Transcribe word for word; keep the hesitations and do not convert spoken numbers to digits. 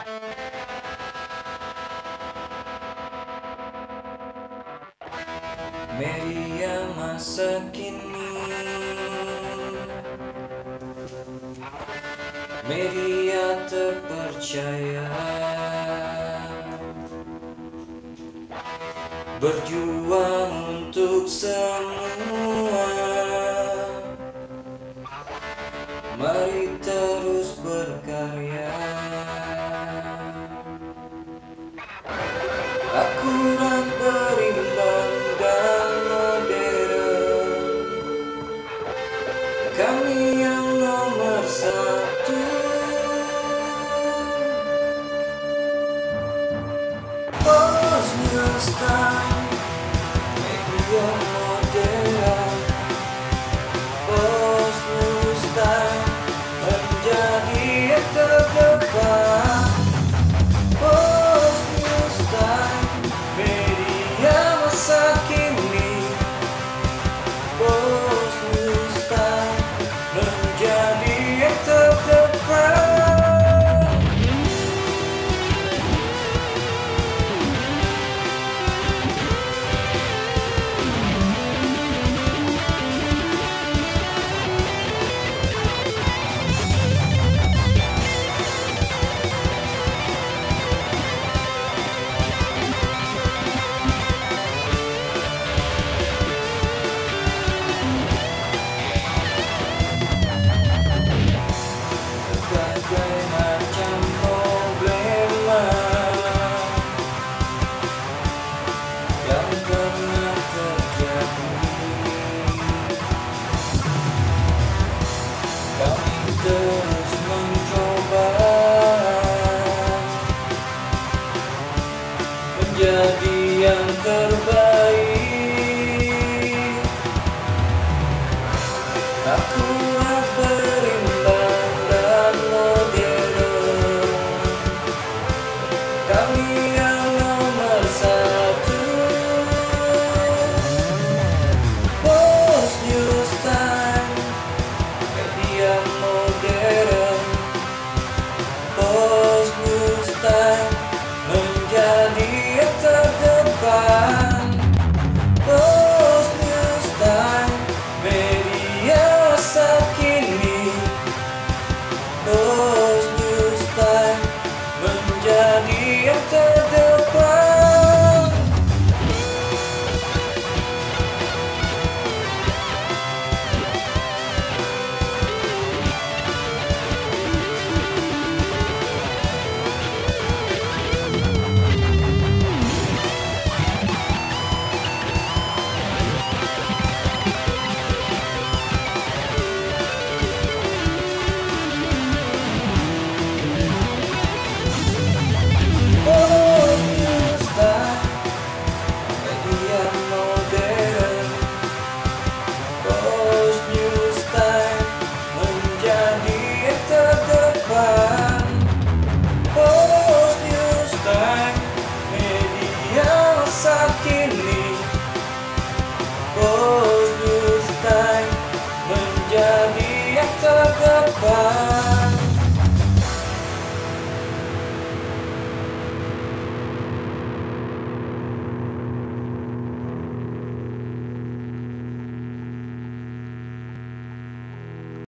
Media masa kini, media terpercaya, berjuang untuk semua. Mari terus berkarya. Akurat, berimbang dan modern, kami yang nomor satu. Post News Time, media modern. Post News Time menjadi yang terdepan. Post News Time, media masa kini. Post News Time menjadi yang terdepan. Berbagai macam problema yang pernah terjadi, kami terus mencoba menjadi yang terbaik. Akurat, berimbang dan modern, kami yang nomor satu. Post News Time, media modern. Post News Time menjadi yang terdepan. Post News Time, media masa kini. Post News Time menjadi yang terdepan. Post News Time, media modern. Post News Time menjadi yang terdepan. Post News Time, media masa kini. Post News Time menjadi yang terdepan.